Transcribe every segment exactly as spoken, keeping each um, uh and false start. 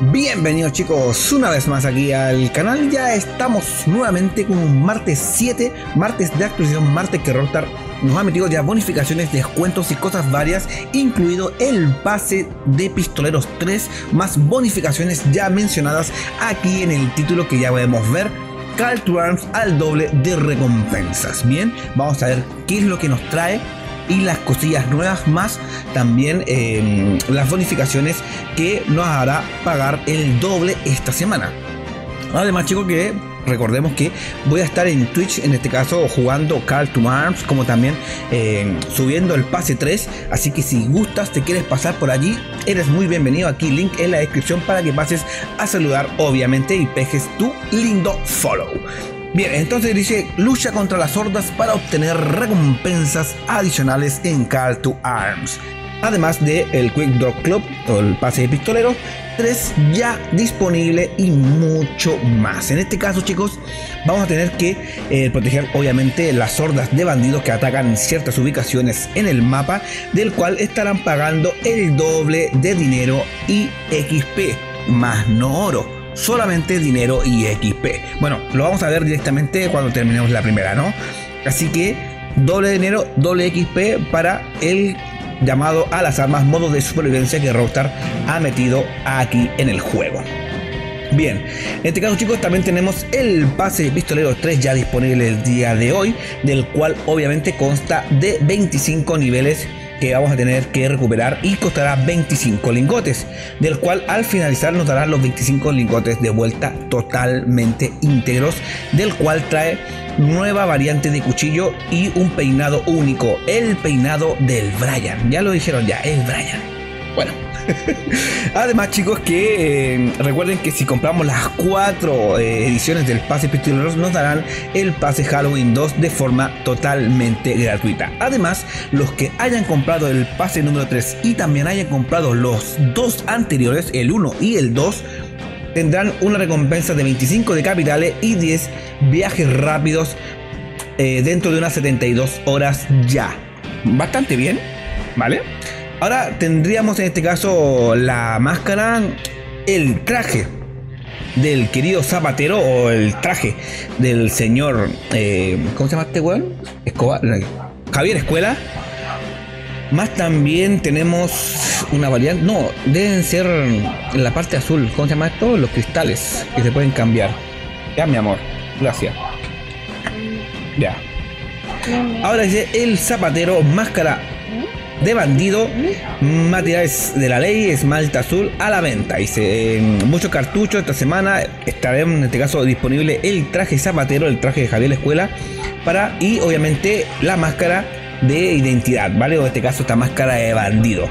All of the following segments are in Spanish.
Bienvenidos chicos, una vez más aquí al canal. Ya estamos nuevamente con un martes siete, martes de actualización, martes que Rockstar nos ha metido ya bonificaciones, descuentos y cosas varias, incluido el pase de Pistoleros tres, más bonificaciones ya mencionadas aquí en el título que ya podemos ver. Call to Arms al doble de recompensas. Bien, vamos a ver qué es lo que nos trae y las cosillas nuevas, más también eh, las bonificaciones que nos hará pagar el doble esta semana. Además chicos, que recordemos que voy a estar en Twitch, en este caso jugando Call to Arms, como también eh, subiendo el pase tres, así que si gustas, te quieres pasar por allí, eres muy bienvenido. Aquí link en la descripción para que pases a saludar obviamente y pejes tu lindo follow. Bien, entonces dice, lucha contra las hordas para obtener recompensas adicionales en Call to Arms. Además de el Quick Drop Club o el pase de pistoleros tres ya disponible y mucho más. En este caso chicos, vamos a tener que eh, proteger obviamente las hordas de bandidos que atacan ciertas ubicaciones en el mapa, del cual estarán pagando el doble de dinero y X P, más no oro. Solamente dinero y X P. Bueno, lo vamos a ver directamente cuando terminemos la primera, ¿no? Así que doble dinero, doble X P para el llamado a las armas, modo de supervivencia que Rockstar ha metido aquí en el juego. Bien, en este caso chicos también tenemos el pase de Pistoleros tres ya disponible el día de hoy, del cual obviamente consta de veinticinco niveles que vamos a tener que recuperar y costará veinticinco lingotes, del cual al finalizar nos dará los veinticinco lingotes de vuelta totalmente íntegros, del cual trae nueva variante de cuchillo y un peinado único, el peinado del Brian. Ya lo dijeron ya, el Brian. Bueno. Además chicos, que eh, recuerden que si compramos las cuatro eh, ediciones del pase Pistoleros nos darán el pase Halloween dos de forma totalmente gratuita. Además, los que hayan comprado el pase número tres y también hayan comprado los dos anteriores, el uno y el dos, tendrán una recompensa de veinticinco de capitales y diez viajes rápidos eh, dentro de unas setenta y dos horas ya. Bastante bien, ¿vale? Ahora tendríamos en este caso la máscara, el traje del querido Zapatero o el traje del señor, eh, ¿cómo se llama este weón? Escobar, Javier Escuela. Más también tenemos una variante, no, deben ser en la parte azul, ¿cómo se llama esto? Los cristales que se pueden cambiar. Ya mi amor, gracias. Ya. Ahora dice el Zapatero, máscara de bandido, materiales de la ley, esmalte azul a la venta. Dice, en muchos cartuchos esta semana estará en este caso disponible el traje Zapatero, el traje de Javier Escuela, para, y obviamente la máscara de identidad, ¿vale? O en este caso esta máscara de bandido.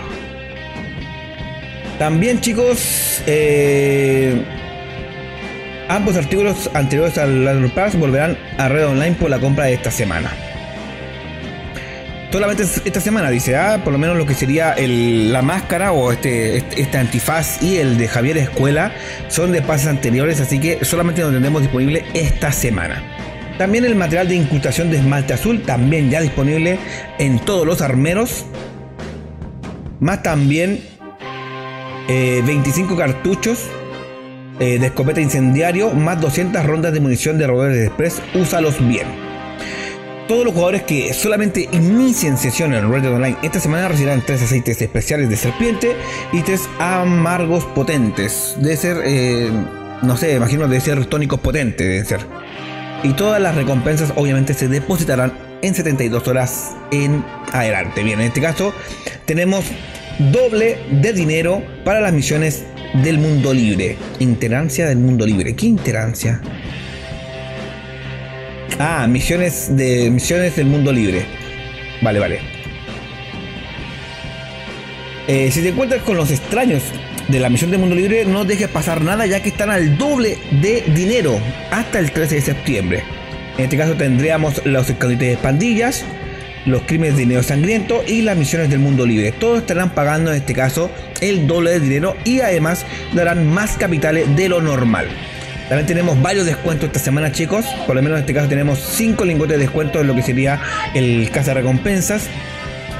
También chicos, eh, ambos artículos anteriores al Battle Pass volverán a red online por la compra de esta semana. Solamente esta semana, dice, ah, por lo menos lo que sería el, la máscara o este, este, este antifaz y el de Javier Escuela son de pases anteriores, así que solamente lo tendremos disponible esta semana. También el material de incrustación de esmalte azul, también ya disponible en todos los armeros. Más también eh, veinticinco cartuchos eh, de escopeta incendiario, más doscientas rondas de munición de revólver express, úsalos bien. Todos los jugadores que solamente inicien sesión en Red Dead Online esta semana recibirán tres aceites especiales de serpiente y tres amargos potentes. Debe ser, eh, no sé, imagino debe ser tónicos potentes, debe ser. Y todas las recompensas obviamente se depositarán en setenta y dos horas en adelante. Bien, en este caso tenemos doble de dinero para las misiones del mundo libre. Interancia del mundo libre. ¿Qué interancia? Ah, misiones de misiones del mundo libre. Vale, vale. Eh, si te encuentras con los extraños de la misión del mundo libre, no dejes pasar nada, ya que están al doble de dinero hasta el trece de septiembre. En este caso tendríamos los escondites de pandillas, los crímenes de dinero sangriento y las misiones del mundo libre. Todos estarán pagando en este caso el doble de dinero y además darán más capitales de lo normal. También tenemos varios descuentos esta semana chicos, por lo menos en este caso tenemos cinco lingotes de descuento en lo que sería el caza recompensas.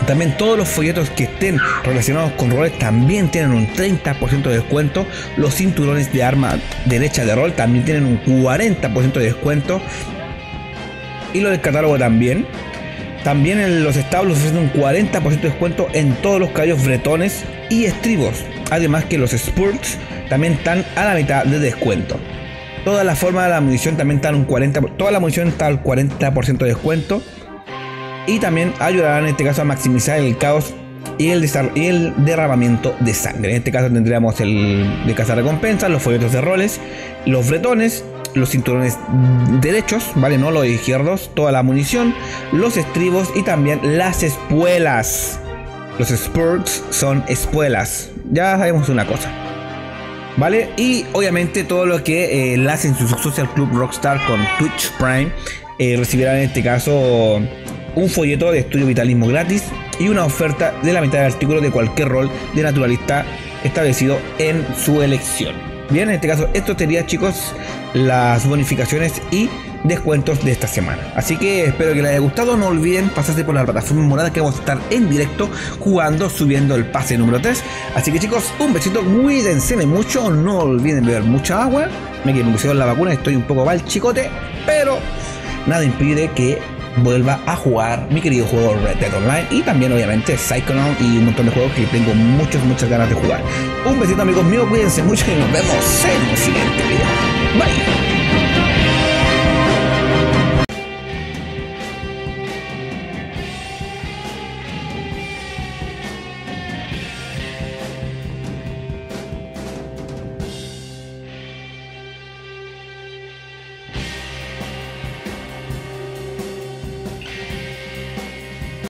También todos los folletos que estén relacionados con roles también tienen un treinta por ciento de descuento. Los cinturones de arma derecha de rol también tienen un cuarenta por ciento de descuento. Y lo del catálogo también. También en los establos ofrecen un cuarenta por ciento de descuento en todos los caballos bretones y estribos. Además que los Spurs también están a la mitad de descuento. Toda la forma de la munición también está en un cuarenta por ciento. Toda la munición está al cuarenta por ciento de descuento. Y también ayudarán en este caso a maximizar el caos y el, y el derramamiento de sangre. En este caso tendríamos el de cazarrecompensas, los folletos de roles, los bretones, los cinturones derechos, ¿vale? No los izquierdos, toda la munición, los estribos y también las espuelas. Los spurs son espuelas. Ya sabemos una cosa, ¿vale? Y obviamente todo lo que eh, enlacen su Social Club Rockstar con Twitch Prime eh, recibirán en este caso un folleto de estudio vitalismo gratis y una oferta de la mitad del artículo de cualquier rol de naturalista establecido en su elección. Bien, en este caso esto sería, chicos, las bonificaciones y descuentos de esta semana. Así que espero que les haya gustado. No olviden pasarse por la plataforma morada, que vamos a estar en directo jugando, subiendo el pase número tres. Así que, chicos, un besito, cuídense mucho, no olviden beber mucha agua. Me quedé pusieron la vacuna, estoy un poco mal chicote, pero nada impide que vuelva a jugar mi querido juego Red Dead Online y también obviamente Psychonauts y un montón de juegos que tengo muchas muchas ganas de jugar. Un besito, amigos míos, cuídense mucho y nos vemos en el siguiente video. Bye.